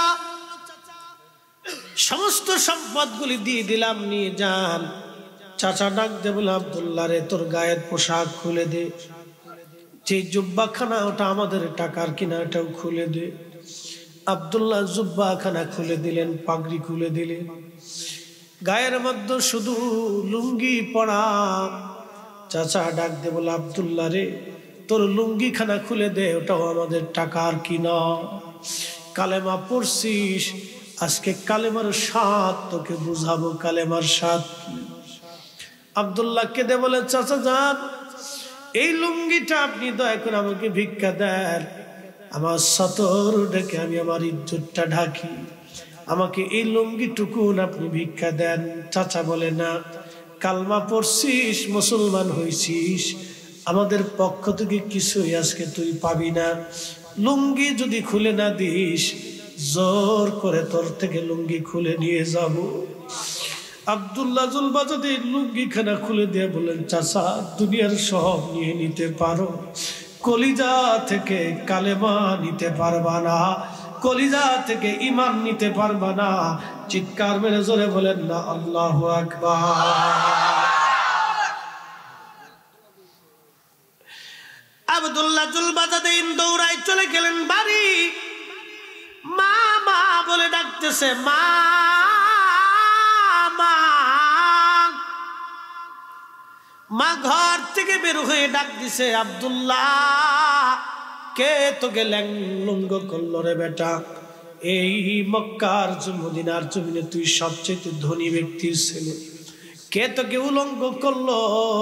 Speaker 1: সমস্ত সম্পদগুলি দিয়ে দিলাম, নিয়ে যান। চাচা ডাক দে বলে, আব্দুল্লাহ রে, তোর গায়ের পোশাক খুলে দে, যে জুব্বাখানা ওটা আমাদের টাকার কিনা, ওটাও খুলে দে। আব্দুল্লাহ জুব্বাখানা খুলে দিলেন, পাগড়ি খুলে দিলেন, গায়ের মধ্যে শুধু লুঙ্গি পরা। চাচা ডাক দে বলে, আব্দুল্লাহ রে, তোর লুঙ্গি খানা খুলে দে, ওটাও আমাদের টাকার কিনা। কালেমা পড়ছিস, আজকে কালেমার স্বাদ তোকে বুঝাবো, কালেমার স্বাদ কি। আব্দুল্লাহ কেঁদে বলে, চাচা যান, এই লুঙ্গিটা আপনি দয়া করে আমাকে ভিক্ষা দেন, আমার সতর ডেকে আমি আমার ইজ্জতটা ঢাকি, আমাকে এই লুঙ্গিটুকুন আপনি ভিক্ষা দেন। চাচা বলে, না, কালমা পড়ছিস, মুসলমান হইছিস, আমাদের পক্ষ থেকে কিছুই আজকে তুই পাবি না। লুঙ্গি যদি খুলে না দিস, জোর করে তোর থেকে লুঙ্গি খুলে নিয়ে যাব। আব্দুল্লাহ জুল বাজাদাইন লুঙ্গি খানা খুলে দিয়ে বলেন, চাচা, দুনিয়ার সব নিয়ে নিতে পারো, কলিজা থেকে কালেমা নিতে পারবা না, কলিজা থেকে ঈমান নিতে পারবা না। চিৎকার মেরে জোরে বলেন না আল্লাহু আকবার। আব্দুল্লাহ জুল বাজাদাইন দৌড়ায় চলে গেলেন বাড়ি। মা মা বলে ডাকতেছে, মা মা। মা ঘর থেকে বের হয়ে ডাক দিছে, আব্দুল্লাহ, কে তোকে ল্যাংলুঙ্গ করলো রে বেটা? এই মক্কার মদিনার জমিনে তুই সবচেয়ে ধনী ব্যক্তির ছেলে, কে তোকে উলঙ্গ করলো?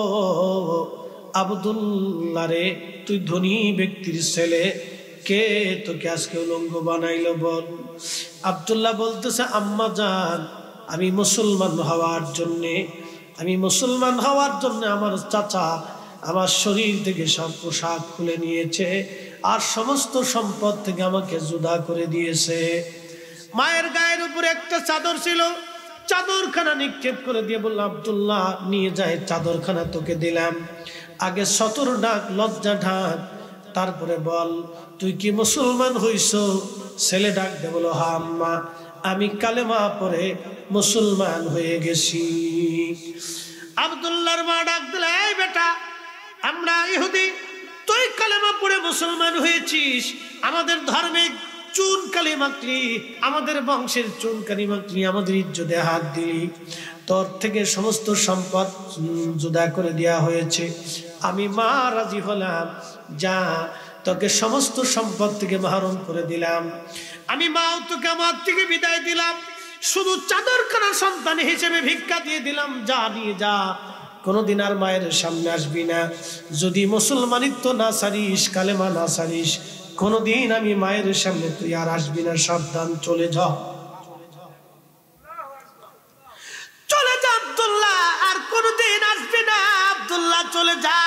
Speaker 1: আব্দুল্লাহ রে, তুই ধনী ব্যক্তির ছেলে, কে তোকে আজকে উলঙ্গ বানাইলো বল? আব্দুল্লাহ বলতেছে, আম্মা জান, আমি মুসলমান হওয়ার জন্যে আমি মুসলমান হওয়ার জন্য আমার চাচা আমার শরীর থেকে সব পোশাক খুলে নিয়েছে, আর সমস্ত সম্পদ থেকে আমাকে জুদা করে দিয়েছে। মায়ের গায়ের উপরে একটা চাদর ছিল, চাদরখানা নিক্ষেপ করে দিয়ে বলল, আব্দুল্লাহ, নিয়ে যায়, চাদরখানা তোকে দিলাম, আগে সতর ঢাক, লজ্জা ঢাক, তারপরে বল তুই কি মুসলমান হইছ? ছেলে ডাক দে বলো, হা আম্মা, আমি কালেমা পড়ে মুসলমান হয়ে গেছি। আব্দুল্লাহর মা ডাক দিলে, এই বেটা, আমরা ইহুদি, তুই কালেমা পড়ে মুসলমান হয়েছিস, আমাদের ধর্মে চুন কালি মাখলি, আমাদের বংশের চুন কালি মাখলি, আমাদের ইজ্জতে হাত দিলি, তোর থেকে সমস্ত সম্পদ জুদা করে দেওয়া হয়েছে। আমি মা রাজি হলাম, যা তোকে সমস্ত সম্পদ থেকে মাহরুম করে দিলাম, আমি মাও তোকে আমার থেকে বিদায় দিলাম, শুধু চাদর খানা সন্তান হিসেবে ভিক্ষা দিয়ে দিলাম, যা নিয়ে যা, কোনোদিন আর মায়ের সামনে আসবি না। যদি মুসলমানিত্ব না ছাড়িস, কালেমা না ছাড়িস, কোনোদিন আমি মায়ের সামনে তুই আর আসবি না, সাবধান, চলে যা, চলে যা আব্দুল্লাহ, আর কোনোদিন আসবি না আব্দুল্লাহ, চলে যা,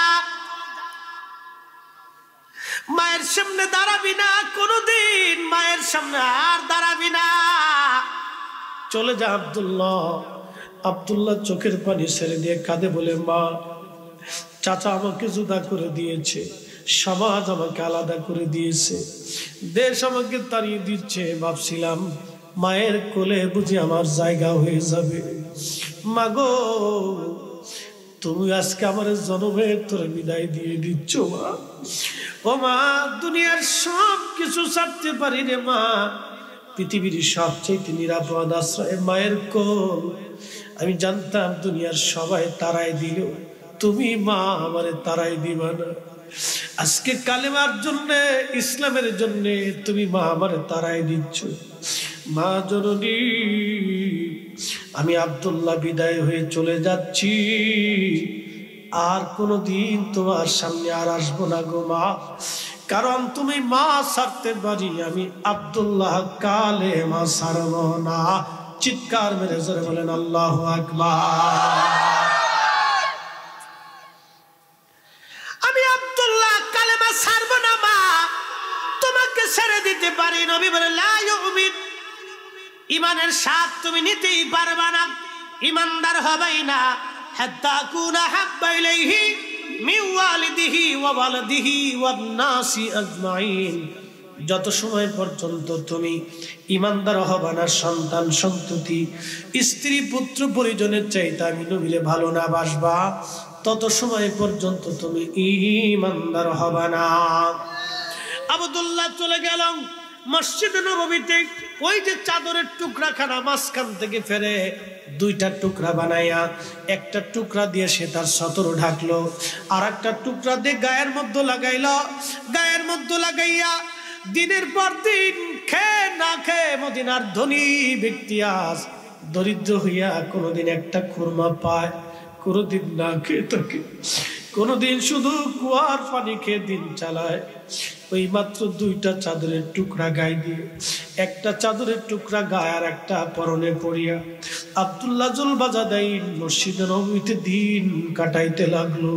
Speaker 1: মায়ের সামনে দাঁড়াবি না কোনোদিন, মায়ের সামনে আর দাঁড়াবি না, চলে যা আব্দুল্লাহ। আব্দুল্লাহ চোখের পানি ছেড়ে দিয়ে কাঁদে, বলে মা, চাচা আমাকে জুদা করে দিয়েছে, সমাজ আমাকে আলাদা করে দিয়েছে, দেশ আমাকে তাড়িয়ে দিচ্ছে, ভাবছিলাম মায়ের কোলে বুঝি আমার জায়গা হয়ে যাবে, মাগো তুমি আজকে আমার জনমের তোরে বিদায় দিয়ে দিচ্ছ মা। ও মা, দুনিয়ার সব কিছু ছাড়তে পারি রে মা, পৃথিবীর সবচেয়ে নিরাপদ আশ্রয় মায়ের কোল। আমি জানতাম দুনিয়ার সবাই তারাই দিল, তুমি মা আমারে তারাই দিবা না। আজকে কালেমার জন্য, ইসলামের জন্য তুমি মা আমারে তারাই দিচ্ছ। মা জননী, আমি আব্দুল্লাহ বিদায় হয়ে চলে যাচ্ছি, আর কোনোদিন তোমার সামনে আর আসবো না গো মা, কারণ তুমি মা ছাড়তে পারি, আমি আব্দুল্লাহ কালেমা ছাড়ব না। চিৎকার মেরে জোরে বলেন আল্লাহু আকবার। আমি আব্দুল্লাহ কালেমা ছাড়ব না মা, তোমাকে ছেড়ে দিতে পারি। নবী বলে লা ইউমিন, ইমানের স্বাদ তুমি নিতেই পারবা না, ইমানদার হবেই না, হাত্তা কুনা হাব্বা ইলাইহি মিন ওয়ালিদিহি ওয়া ওয়ালাদিহি ওয়ান নাসি আজমাইন। যত সময় পর্যন্ত তুমি ইমানদার হবা না, সন্তান সন্ততি স্ত্রী পুত্র পরিজনের চাইতে আমি নবীরে ভালো না বাসবা, তত সময় পর্যন্ত তুমি ইমানদার হবা না। আব্দুল্লাহ চলে গেল মসজিদ নববীতে, ওই যে চাদরের টুকরা খানা মাঝখান থেকে ফেরে দুইটা টুকরা বানাইয়া, একটা টুকরা দিয়ে সে তার সতর ঢাকলো, আর একটা টুকরা দিয়ে গায়ের মধ্যে লাগাইল, গায়ের মধ্যে লাগাইয়া দিনের পর দিন খেয়ে না খেয়ে মদিনার ধনী ব্যক্তি আজ দরিদ্র হইয়া কোনোদিন একটা খুরমা পায়, কোনোদিন না খেয়ে থাকে, কোনোদিন শুধু কুয়ার পানি খেয়ে দিন চালায়। ওই মাত্র দুইটা চাদরের টুকরা গায়ে দিয়ে, একটা চাদরের টুকরা গায়ে আর একটা পরনে পড়িয়া আব্দুল্লাহ জুল বাজাদাইন মসজিদে নববীতে দিন কাটাইতে লাগলো।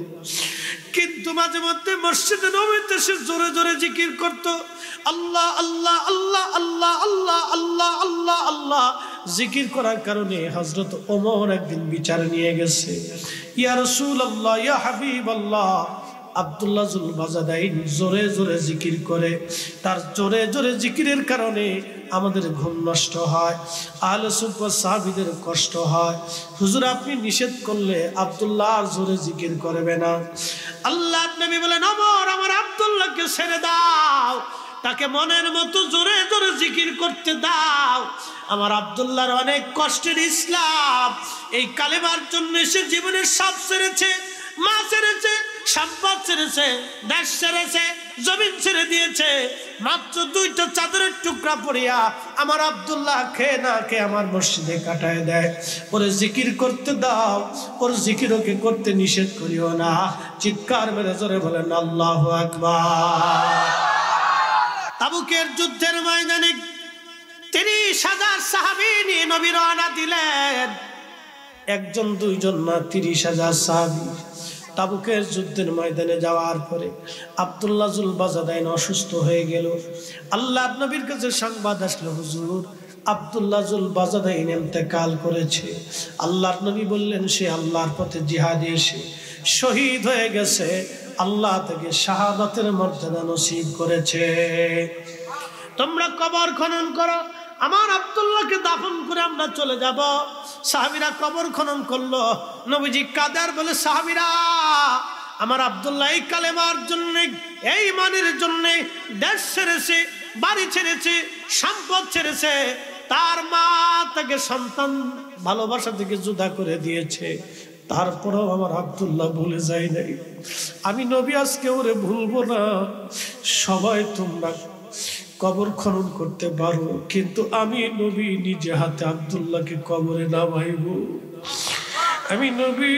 Speaker 1: কিন্তু মাঝে মধ্যে মসজিদে নববীতে সে জোরে জোরে জিকির করত, আল্লাহ আল্লাহ আল্লাহ আল্লাহ আল্লাহ আল্লাহ আল্লাহ আল্লাহ। জিকির করার কারণে হযরত ওমর একদিন বিচার নিয়ে গেছে, ইয়া রাসূলুল্লাহ, ইয়া হাবিবাল্লাহ, আব্দুল্লাহ জুল বাজাদাইন জোরে জোরে জিকির করে, তার জোরে জোরে জিকিরের কারণে আমাদের ঘুম নষ্ট হয়, আহলে সুফা সাহাবীদের কষ্ট হয়, হুজুর আপনি নিষেধ করলে আব্দুল্লাহ আর জোরে জিকির করবে না। আল্লাহর নবী বলেন, ওমর আমার আব্দুল্লাহকে ছেড়ে দাও, তাকে মনের মতো জোরে জোরে জিকির করতে দাও। আমার আব্দুল্লাহর অনেক কষ্টের ইসলাম, এই কালেমার জন্য সে জীবনের সব ছেড়েছে, মা ছেড়েছে, সম্পদ ছেড়েছে, দেশ ছেড়েছে, জমিন ছেড়ে দিয়েছে, মাত্র দুইটা চাদরের টুকরা পড়িয়া আমার আব্দুল্লাহ খেয়ে না খেয়ে আমার মসজিদে কাটায় দেয়। ওরে জিকির করতে দাও, ওর জিকির ওকে করতে নিষেধ করিও না। চিৎকার মেরে জোরে বলেন আল্লাহু আকবার। তাবুকের যুদ্ধের ময়দানে তিরিশ হাজার সাহাবী নিয়ে নবী রওনা দিলেন, একজন দুইজন না, তিরিশ হাজার সাহাবী। তাবুকের যুদ্ধের ময়দানে যাওয়ার পরে আব্দুল্লাহ জুল বাজাদাইন অসুস্থ হয়ে গেল। আল্লাহর নবীর কাছে সংবাদ আসলো, হুজুর আব্দুল্লাহ জুল বাজাদাইন ইন্তেকাল করেছে। আল্লাহর নবী বললেন, সে আল্লাহর পথে জিহাদে এসে শহীদ হয়ে গেছে, আল্লাহ থেকে শাহাদাতের মর্যাদা নসিব করেছে। তোমরা কবর খনন করো, আমার আব্দুল্লাহকে দাফন করে আমরা চলে যাব। সাহাবীরা কবর খনন করলো, নবীজি কাদার বলে, সাহাবীরা আমার আব্দুল্লাহ এই কালেমার জন্য, এই মানের জন্য দেশ ছেড়েছে, বাড়ি ছেড়েছে, সম্পদ ছেড়েছে, তার মা তাকে সন্তান ভালোবাসা থেকে জুদা করে দিয়েছে, তারপরেও আমার আব্দুল্লাহ ভুলে যায় নাই। আমি নবী আজকে ওরে ভুলবো না। সবাই তোমরা কবর খনন করতে পারো, কিন্তু আমি নবী নিজে হাতে আব্দুল্লাহকে কবরে নামাইব। আমি নবী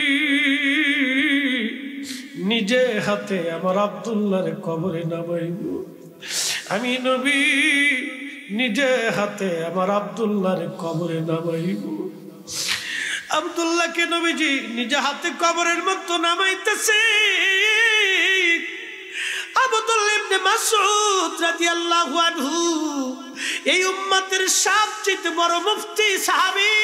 Speaker 1: নিজে হাতে আমার আব্দুল্লাহর কবরে নামাইব। আমি নবী নিজে হাতে আমার আব্দুল্লাহর কবরে নামাইব। আব্দুল্লাহকে নবীজি নিজে হাতে কবরের মতো নামাইতেছে। আব্দুল্লাহ ইবনে মাসউদ রাদিয়াল্লাহু আনহু এই উম্মতের সবচেয়ে বড় মুফতি সাহাবী।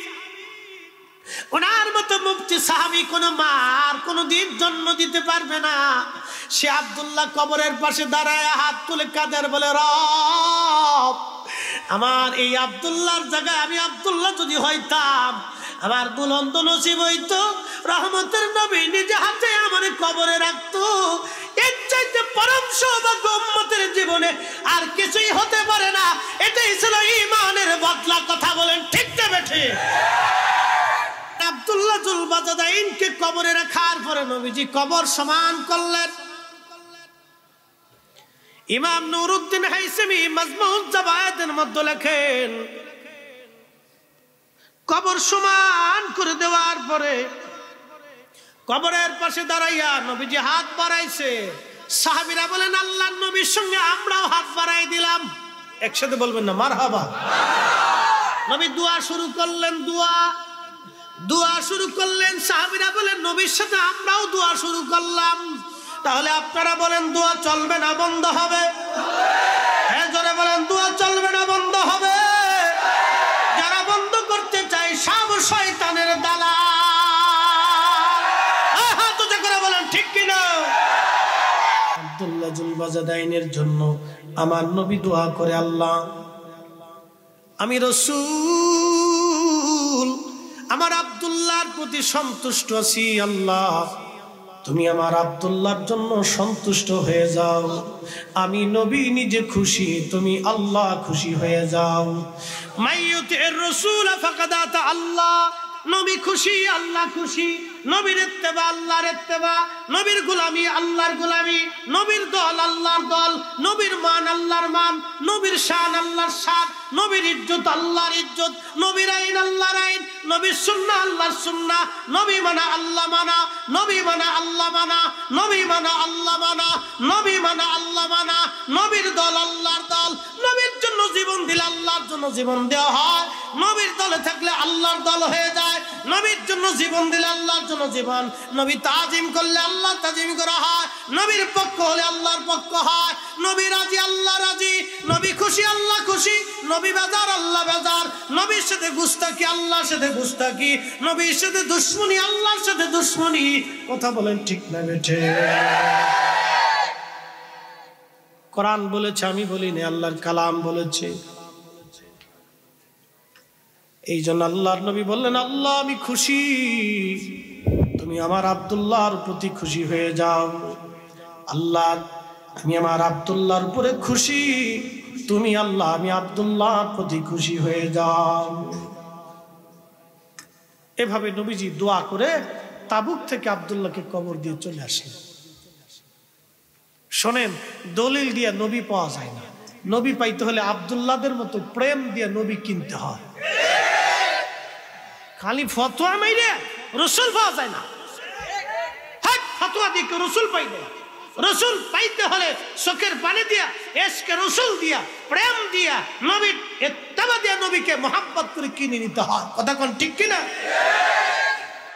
Speaker 1: ওনার মতো মুফতি সাহাবী কোন মার কোনদিন জন্ম দিতে পারবে না। সে আব্দুল্লাহ কবরের পাশে দাঁড়ায় হাত তুলে কাঁদের বলে, রব আমার এই আব্দুল্লাহর জায়গায় আমি আব্দুল্লাহ যদি হইতাম, আমার বুলন্দ নসিব হইতো, রহমতের নবী নিজে হাতে আমার কবরে রাখতো। এর চাইতে পরম সৌভাগ্য উম্মতের জীবনে আর কিছুই হতে পারে না। এটাই ছিল ঈমানের বদলা। কথা বলেন ঠিক না বেঠে? আব্দুল্লাহ জুল বাজাদাইনকে কবরে রাখার পরে নবীজি কবর সমান করলেন। ইমাম নুরউদ্দিন হাইসেমি মাজমুউজ জাওয়ায়েদের মধ্যে লেখেন, কবর সমান করে দেওয়ার পরে কবরের পাশে দাঁড়াইয়া নবীজি হাত বাড়াইছে। সাহাবীরা বলেন, আল্লাহর নবীর সঙ্গে আমরাও হাত বাড়াই দিলাম। একসাথে বলবেন না মারহাবা? নবী দোয়া শুরু করলেন। দোয়া দোয়া শুরু করলেন। সাহাবীরা বলেন, নবীর সাথে আমরাও দোয়া শুরু করলাম। তাহলে আপনারা বলেন, দোয়া চলবে না বন্ধ হবে? হ্যাঁ জোরে বলেন, দোয়া চলবে না বন্ধ হবে? যারা বন্ধ করতে চায় সব শয়তানের দালাল। হাত উঁচু করে বলেন ঠিক কিনা? আব্দুল্লাহ জুল বাজাদাইনের জন্য আমার নবী দোয়া করে, আল্লাহ আমি রাসূল আমার আব্দুল্লাহর প্রতি সন্তুষ্ট আছি। আল্লাহ তুমি আমার আব্দুল্লাহর জন্য সন্তুষ্ট হয়ে যাও। আমি নবী নিজে খুশি, তুমি আল্লাহ খুশি হয়ে যাও। মাইয়ুতির রাসূল ফাকাদ আতা আল্লাহ। নবী খুশি, আল্লাহ খুশি। নবীর ইত্তেবা আল্লাহর ইত্তেবা, নবীর গোলামি আল্লাহর গোলামি, নবীর দল আল্লাহর দল, নবীর মান আল্লাহর মান, নবীর শান আল্লাহর শান, নবীর ইজ্জত আল্লাহর ইজ্জত, নবীর আইন আল্লাহর আইন, নবীর সুন্নাহ আল্লাহর সুন্নাহ। নবী মানা আল্লাহ মানা, নবী মানা আল্লাহ মানা, নবী মানা আল্লাহ মানা, নবী মানা আল্লাহ মানা। নবীর দল আল্লাহর দল। নবীর জন্য জীবন দিলে আল্লাহর জন্য জীবন দেওয়া হয়। নবীর দলে থাকলে আল্লাহর দল হয়ে যায়। নবীর জন্য জীবন দিলে আল্লাহর জন্য জীবন। নবী তাজিম করলে আল্লাহ তাজিম করা হয়। নবীর পক্ষ হলে আল্লাহর পক্ষ হয়। নবী রাজি আল্লাহ রাজি, নবী খুশি আল্লাহ খুশি, নবী বেজার আল্লাহ বেজার। নবীর সাথে গুস্তাকি আল্লাহর সাথে গুস্তাকি, নবীর সাথে দুশ্মনী আল্লাহর সাথে দুশ্মনী। কথা বলেন ঠিক না বেঠে? কোরআন বলেছে, আমি বলিনি, আল্লাহর কালাম বলেছে। এই জন্য আল্লাহর নবী বললেন, আল্লাহ আমি খুশি, তুমি আমার আব্দুল্লাহর প্রতি খুশি হয়ে যাও। আল্লাহ আমি আমার আব্দুল্লাহর উপরে খুশি, তুমি আল্লাহ আমি আব্দুল্লাহর প্রতি খুশি হয়ে যাও। এভাবে নবীজি দোয়া করে তাবুক থেকে আব্দুল্লাহকে কবর দিয়ে চলে আসেন। শোনেন, দলিল দিয়ে নবী পাওয়া যায় না। নবী পাইতে হলে আব্দুল্লাহদের মতো প্রেম দিয়ে নবী কিনতে হয়। খালি ফতোয়া মাইরে রসুল পাওয়া যায় না। ফতোয়া দিয়ে রসুল পাই না। রসুল পাইতে হলে চোখের পানি দিয়া, এশকে রসুল দিয়া, প্রেম দিয়া, নবীর ইত্তেবা দিয়া, নবীকে মহাব্বত করে কিনে নিতে হয়। কথা কোন ঠিক কিনা?